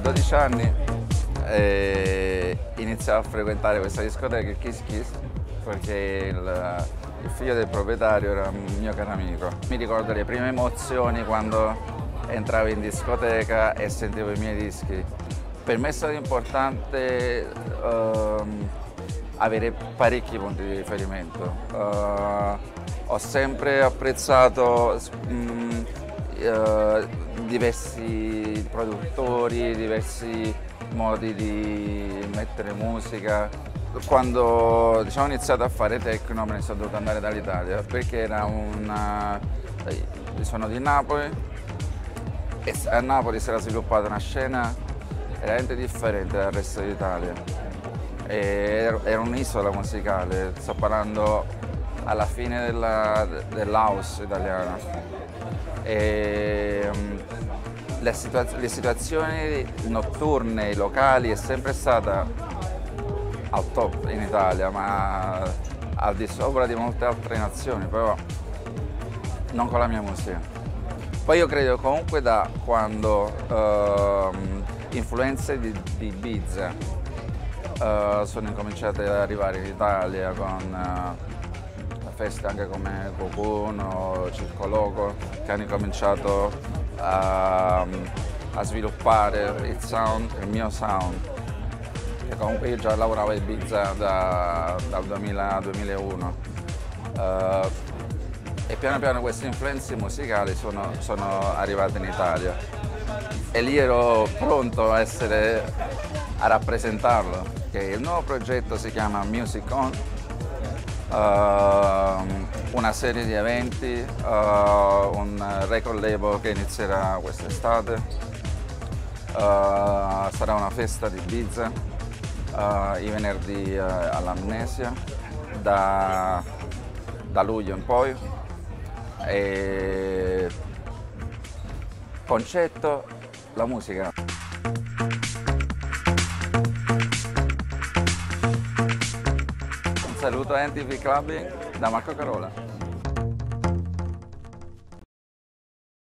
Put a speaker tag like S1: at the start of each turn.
S1: 12 anni iniziavo a frequentare questa discoteca, il Kiss Kiss, perché il figlio del proprietario era un mio caro amico. Mi ricordo le prime emozioni quando entravo in discoteca e sentivo i miei dischi. Per me è stato importante avere parecchi punti di riferimento. Ho sempre apprezzato diversi produttori, diversi modi di mettere musica. Quando ho iniziato a fare techno me ne sono dovuto andare dall'Italia perché era sono di Napoli e a Napoli si era sviluppata una scena veramente differente dal resto d'Italia. Era un'isola musicale, sto parlando alla fine dell'house italiano. Le situazioni notturne, i locali è sempre stata al top in Italia, ma al di sopra di molte altre nazioni, però non con la mia musica. Poi io credo comunque da quando influenze di Ibiza sono incominciate ad arrivare in Italia con feste anche come Cocoon o Circo Loco, che hanno incominciato a sviluppare il mio sound. E comunque io già lavoravo a Ibiza dal 2000 al 2001 e piano piano queste influenze musicali sono arrivate in Italia e lì ero pronto a rappresentarlo, che il nuovo progetto si chiama Music On, una serie di eventi, un record label che inizierà quest'estate, sarà una festa di Ibiza i venerdì all'Amnesia da luglio in poi. E concetto, la musica. Un saluto a NTV Clubbing da Marco Carola.